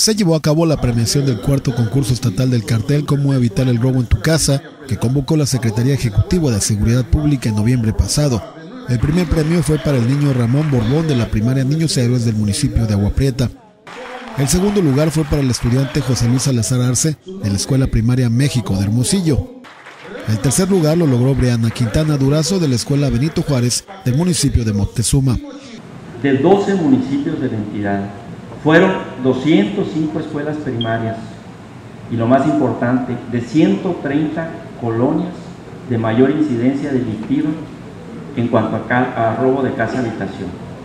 Se llevó a cabo la premiación del cuarto concurso estatal del cartel Cómo evitar el robo en tu casa, que convocó la Secretaría Ejecutiva de Seguridad Pública en noviembre pasado. El primer premio fue para el niño Ramón Borbón de la primaria Niños Héroes del municipio de Agua Prieta. El segundo lugar fue para el estudiante José Luis Salazar Arce de la Escuela Primaria México de Hermosillo. El tercer lugar lo logró Briana Quintana Durazo de la Escuela Benito Juárez del municipio de Moctezuma. De 12 municipios de la entidad, fueron 205 escuelas primarias y lo más importante, de 130 colonias de mayor incidencia delictiva en cuanto a robo de casa-habitación.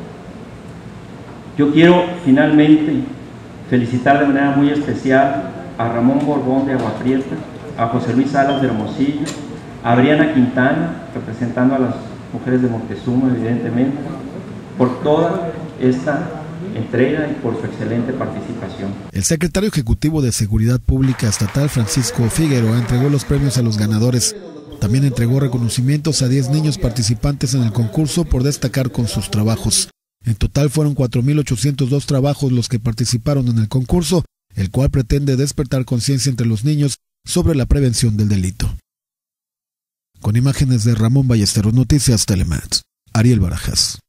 Yo quiero finalmente felicitar de manera muy especial a Ramón Borbón de Agua Prieta, a José Luis Salas de Hermosillo, a Briana Quintana, representando a las mujeres de Moctezuma, evidentemente, por toda esta entrega y por su excelente participación. El secretario ejecutivo de Seguridad Pública Estatal, Francisco Figueroa, entregó los premios a los ganadores. También entregó reconocimientos a 10 niños participantes en el concurso por destacar con sus trabajos. En total fueron 4.802 trabajos los que participaron en el concurso, el cual pretende despertar conciencia entre los niños sobre la prevención del delito. Con imágenes de Ramón Ballesteros, Noticias Telemat, Ariel Barajas.